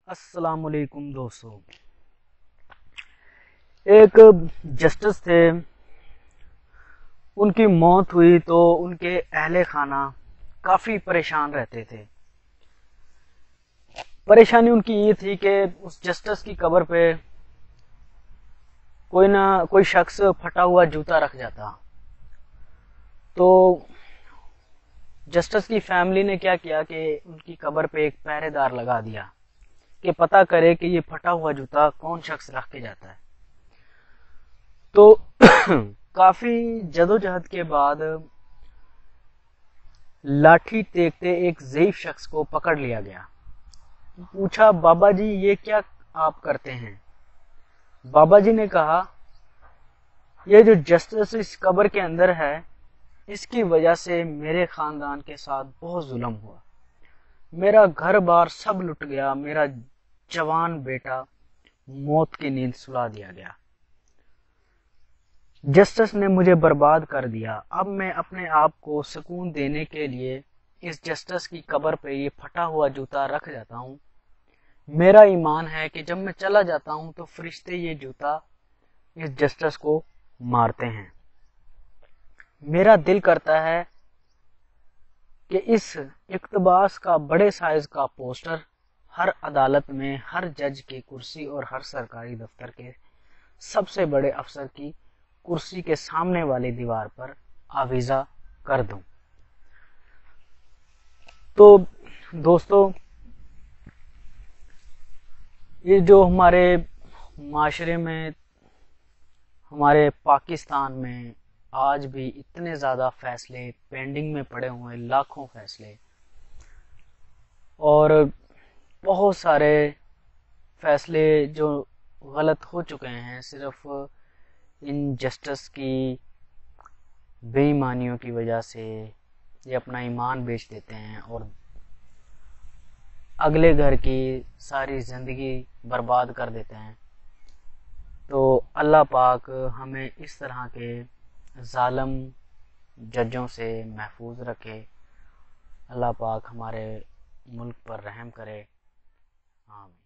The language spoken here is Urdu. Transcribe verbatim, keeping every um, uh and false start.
السلام علیکم دوستو. ایک جسٹس تھے، ان کی موت ہوئی تو ان کے اہل خانہ کافی پریشان رہتے تھے. پریشانی ان کی یہ تھی کہ اس جسٹس کی قبر پہ کوئی نہ کوئی شخص پھٹا ہوا جوتا رکھ جاتا. تو جسٹس کی فیملی نے کیا کیا کہ ان کی قبر پہ ایک پہرے دار لگا دیا کہ پتہ کرے کہ یہ پھٹا ہوا جوتا کون شخص رکھ کے جاتا ہے. تو کافی جدوجہد کے بعد لاٹھی ٹیکتے ایک ضعیف شخص کو پکڑ لیا گیا. پوچھا، بابا جی یہ کیا آپ کرتے ہیں؟ بابا جی نے کہا، یہ جو جسٹس اس قبر کے اندر ہے اس کی وجہ سے میرے خاندان کے ساتھ بہت ظلم ہوا. میرا گھر بار سب لٹ گیا، میرا جوان بیٹا موت کی نیند سلا دیا گیا. جسٹس نے مجھے برباد کر دیا. اب میں اپنے آپ کو سکون دینے کے لیے اس جسٹس کی قبر پہ یہ پھٹا ہوا جوتا رکھ جاتا ہوں. میرا ایمان ہے کہ جب میں چلا جاتا ہوں تو فرشتے یہ جوتا اس جسٹس کو مارتے ہیں. میرا دل کرتا ہے کہ اس اقتباس کا بڑے سائز کا پوسٹر ہر عدالت میں، ہر جج کی کرسی اور ہر سرکاری دفتر کے سب سے بڑے افسر کی کرسی کے سامنے والی دیوار پر آویزہ کر دوں. تو دوستو، یہ جو ہمارے معاشرے میں، ہمارے پاکستان میں آج بھی اتنے زیادہ فیصلے پینڈنگ میں پڑے ہوئے، لاکھوں فیصلے، اور بہت سارے فیصلے جو غلط ہو چکے ہیں صرف ان جسٹس کی بے ایمانیوں کی وجہ سے. یہ اپنا ایمان بیچ دیتے ہیں اور اگلے گھر کی ساری زندگی برباد کر دیتے ہیں. تو اللہ پاک ہمیں اس طرح کے ظالم ججوں سے محفوظ رکھے. اللہ پاک ہمارے ملک پر رحم کرے. آمین.